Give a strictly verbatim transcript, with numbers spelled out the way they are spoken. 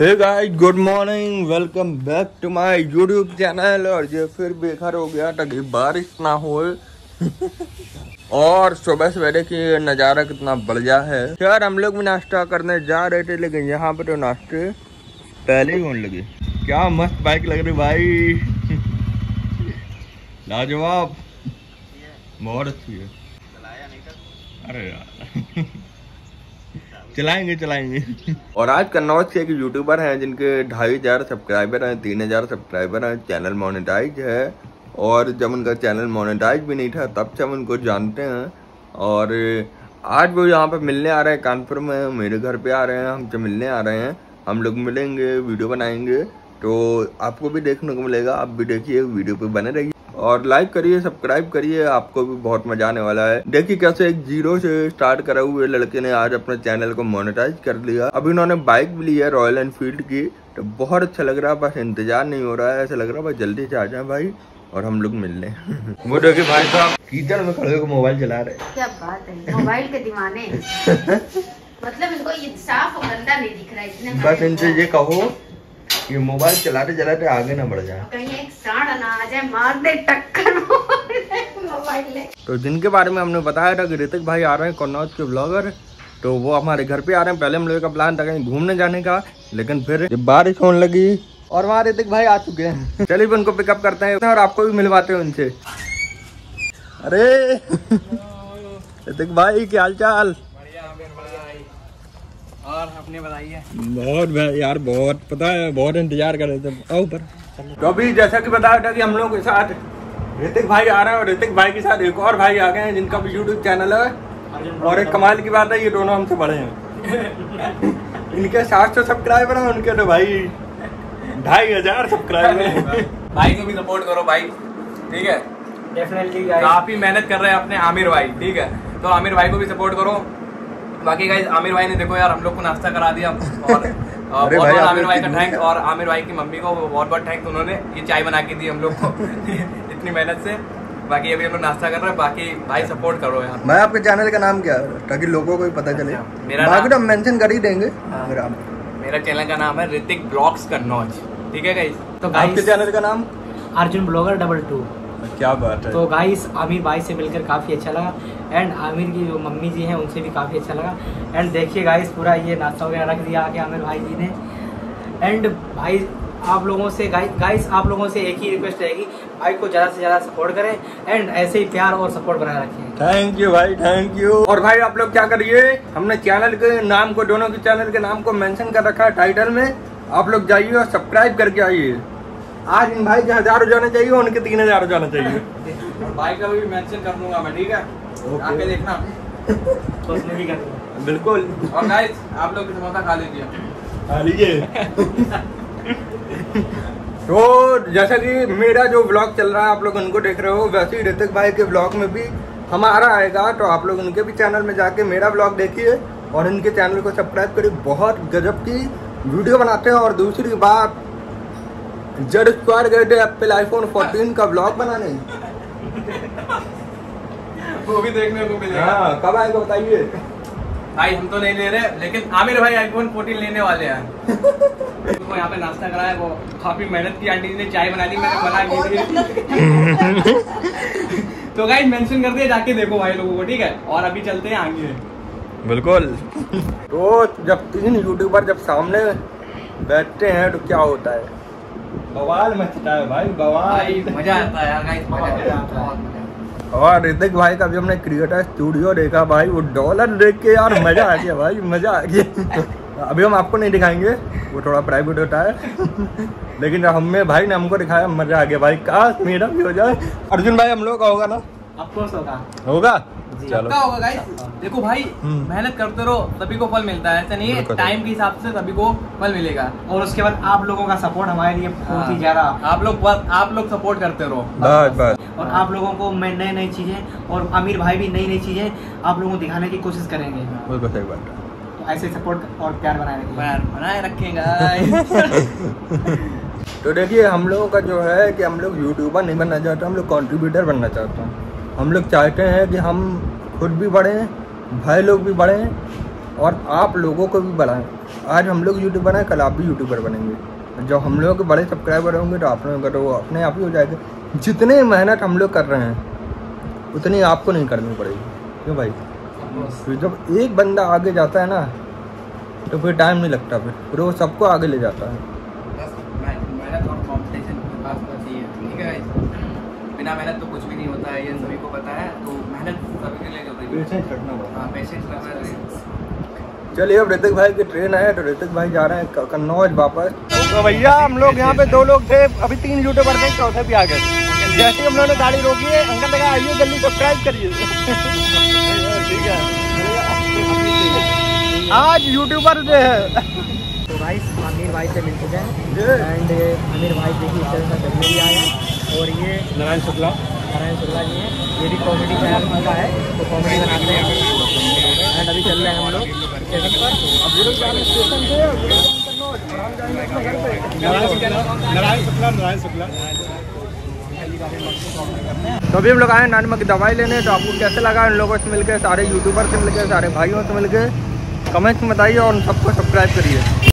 Hey guys, good morning, welcome back to my YouTube channel. और ये फिर बेकार हो गया ताकि बारिश ना हो और सुबह सवेरे की नज़ारा कितना बढ़िया है। यार हम लोग भी नाश्ता करने जा रहे थे, लेकिन यहाँ पे तो नाश्ते पहले ही होने लगे। क्या मस्त बाइक लग रही भाई, लाजवाब, बहुत अच्छी है। अरे यार चलाएंगे चलाएंगे। और आज कन्नौज के एक यूट्यूबर हैं जिनके ढाई हजार सब्सक्राइबर हैं, तीन हजार सब्सक्राइबर हैं, चैनल मोनेटाइज है। और जब उनका चैनल मोनेटाइज भी नहीं था तब से हम उनको जानते हैं। और आज वो यहाँ पे मिलने आ रहे हैं, कानपुर में मेरे घर पे आ रहे हैं, हमसे मिलने आ रहे हैं। हम लोग मिलेंगे, वीडियो बनाएंगे, तो आपको भी देखने को मिलेगा। आप भी देखिए, वीडियो पे बने रहिए और लाइक करिए, सब्सक्राइब करिए, आपको भी बहुत मजा आने वाला है। देखिए कैसे एक जीरो से स्टार्ट करा हुए लड़के ने आज अपने चैनल को मोनेटाइज कर लिया। अभी उन्होंने बाइक भी ली है रॉयल एनफील्ड की, तो बहुत अच्छा लग रहा है। बस इंतजार नहीं हो रहा है, ऐसा लग रहा है बस जल्दी से आ जाए भाई और हम लोग मिल लें। वो देखिए भाई साहब कीचड़ में खड़े होकर मोबाइल चला रहे। क्या बात है, मोबाइल के दीवाने। मतलब इनको ये साफ और गंदा नहीं दिख रहा है इतने। बस इनसे ये कहो ये मोबाइल चलाते चलाते आगे ना बढ़ जाए, कहीं एक सांड ना आ जाए मार दे टक्कर मोबाइल ले। तो जिनके बारे में हमने बताया था कि ऋतिक भाई आ रहे हैं, कन्नौज के ब्लॉगर, तो वो हमारे घर पे आ रहे हैं। पहले हम लोगों का प्लान था कहीं घूमने जाने का, लेकिन फिर जब बारिश होने लगी और वहाँ ऋतिक भाई आ चुके हैं। चलिए उनको पिकअप करते हैं और आपको भी मिलवाते हैं उनसे। अरे ऋतिक भाई क्या हाल चाल? और अपने बताइए। बहुत यार, बहुत पता है, बहुत इंतजार कर रहे थे। आओ ऊपर। तो अभी जैसा कि बताया था कि हम लोग के साथ ऋतिक भाई आ रहे हैं और ऋतिक भाई के साथ एक और भाई आ गए हैं जिनका भी यूट्यूब चैनल है। और एक कमाल की बात है, ये दोनों हमसे बड़े हैं। इनके सात सौ सब्सक्राइबर हैं, उनके तो भाई ढाई हजार सब्सक्राइबर हैं। भाई को भी सपोर्ट करो भाई, ठीक है? डेफिनेटली काफी मेहनत कर रहे हैं अपने आमिर भाई, ठीक है? तो आमिर भाई को भी सपोर्ट करो। बाकी गाइस आमिर भाई ने देखो यार हम लोग को नाश्ता करा दिया और बहुत बहुत आमिर भाई का थैंक, और आमिर भाई की मम्मी को बहुत बहुत थैंक, उन्होंने ये चाय बना के दी हम लोग को इतनी मेहनत से। बाकी अभी हम लोग नाश्ता कर रहे हैं। बाकी भाई सपोर्ट करो यार। मैं आपके चैनल का नाम क्या है ताकि लोगों को भी पता चले? मेरा बाकी तो हम मेंशन कर ही देंगे। मेरा मेरा चैनल का नाम है ऋतिक ब्लॉग्स कन्नौज, ठीक है गाइस? तो आपके चैनल का नाम अर्जुन ब्लॉगर डबल टू। क्या बात है। तो गाइस आमिर भाई से मिलकर काफ़ी अच्छा लगा, एंड आमिर की जो मम्मी जी हैं उनसे भी काफ़ी अच्छा लगा। एंड देखिए गाइस पूरा ये नाश्ता वगैरह रख दिया आके आमिर भाई जी ने। एंड भाई आप लोगों से गाइस गाइस आप लोगों से एक ही रिक्वेस्ट रहेगी, भाई को ज़्यादा से ज़्यादा सपोर्ट करें एंड ऐसे ही प्यार और सपोर्ट बनाए रखें। थैंक यू भाई, थैंक यू। और भाई आप लोग क्या करिए, हमने चैनल के नाम को, दोनों के चैनल के नाम को मेंशन कर रखा है टाइटल में। आप लोग जाइए और सब्सक्राइब करके आइए। आज इन भाई के हजार हो जाना चाहिए, उनके तीन हजार हो जाना चाहिए। भाई का भी मेंशन कर दूंगा मैं, ठीक है? आके देखना। तो उसने भी कर दूंगा बिल्कुल। और गाइस आप लोग समोसा खा लीजिए, खा लीजिए। तो जैसा कि मेरा जो ब्लॉग चल रहा है आप लोग उनको देख रहे हो, वैसे ही ऋतिक भाई के ब्लॉग में भी हमारा आएगा। तो आप लोग उनके भी चैनल में जाके मेरा ब्लॉग देखिए और इनके चैनल को सब्सक्राइब करिए। बहुत गजब की वीडियो बनाते हैं। और दूसरी बात, जड स्क्वायर गए थे एप्पल आईफोन फोर्टीन का ब्लॉग बनाने, वो भी देखने को मिलेगा। हाँ, कब आएगा बताइए? भाई हम तो नहीं ले रहे, लेकिन आमिर भाई आईफोन फोर्टीन लेने वाले हैं। तो यहाँ पे नाश्ता कराया, वो काफी मेहनत की, आंटी जी ने चाय बना दी, मैंने बना की। तो गाइस मेंशन कर दिया, जाके देखो भाई लोगों को, ठीक है? और अभी चलते हैं आगे। बिल्कुल। तो जब तीन यूट्यूबर जब सामने बैठते हैं तो क्या होता है, बवाल मचता है भाई, बवाल। मजा आता है यार गाइस, मजा आता है। और ऋतिक भाई का भी हमने क्रिएटर स्टूडियो देखा भाई, वो डॉलर देख के यार मजा आ गया भाई, मजा आ गया। अभी हम आपको नहीं दिखाएंगे, वो थोड़ा प्राइवेट होता है। लेकिन हमें भाई ने हमको दिखाया, मजा आ गया भाई। काश मेरा भी हो जाए। अर्जुन भाई हम लोग का होगा ना? ऑफकोर्स होगा होगा। चलो होगा गाइस। देखो भाई मेहनत करते रहो, सभी को फल मिलता है, ऐसा नहीं है। टाइम के हिसाब से सभी को फल मिलेगा। और उसके बाद आप लोगों का सपोर्ट हमारे लिए बहुत ही ज्यादा, आप लोग बस आप लोग सपोर्ट करते रहो बस बस। और आप लोगों को मैं नई नई चीजें, और आमिर भाई भी नई नई चीजें आप लोगों को दिखाने की कोशिश करेंगे। बिल्कुल सही बात है। तो ऐसे सपोर्ट और प्यार बनाए रखेंगे, प्यार बनाए रखेंगे। तो देखिए हम लोगों का जो है कि हम लोग यूट्यूबर नहीं बनना चाहते, हम लोग कंट्रीब्यूटर बनना चाहते हैं। हम लोग चाहते हैं कि हम खुद भी बढ़ें, भाई लोग भी बढ़ें और आप लोगों को भी बढ़ाएं। आज हम लोग यूट्यूबर हैं, कल आप भी यूट्यूबर बनेंगे। जब हम लोग के बड़े सब्सक्राइबर होंगे तो आप लोगों का तो अपने आप ही हो जाएगा। जितने मेहनत हम लोग कर रहे हैं उतनी आपको नहीं करनी पड़ेगी, क्यों भाई? तो जब एक बंदा आगे जाता है ना तो फिर टाइम नहीं लगता, फिर फिर वो सबको आगे ले जाता है। मेहनत और कॉम्पिटिशन की बात होती है, ठीक है। बिना मेहनत तो कुछ भी नहीं होता है, ये सभी को पता है। तो मेहनत सभी के लिए जरूरी है, पेशेंस रखना पड़ता है। हाँ, पेशेंस रखना चाहिए। चलिए अब ऋतिक भाई की ट्रेन है तो ऋतिक भाई जा रहे हैं कन्नौज वापस। तो भैया हम लोग यहाँ पे दो लोग थे, अभी तीन यूट्यूबर थे, चौथे भी आ गए। जैसे हम लोगों ने गाड़ी रोकी है, अंकल लगा आइए जल्दी सब्सक्राइब करिए। ठीक है, आज यूट्यूबर जो है तो भाई आमिर भाई से मिल चुके हैं एंड आमिर भाई देखिए इस तरह से भी आए हैं और ये नारायण शुक्ला नारायण शुक्ला जी हैं, ये भी कॉमेडी चैनल का है, तो कॉमेडी बनाते हैं। एंड अभी चल रहे हैं हम लोग स्टेशन पर। अब ये लोग जा रहे हैं स्टेशन से और ये लोग कन्नौज और हम जाएंगे अपने घर पे। नारायण शुक्ला नारायण शुक्ला तो अभी हम लोग आए नानमा की दवाई लेने। तो आपको कैसे लगा इन लोगों से मिलकर, सारे यूट्यूबर से मिलकर, सारे भाइयों से मिलकर? कमेंट्स में बताइए और सबको सब्सक्राइब करिए।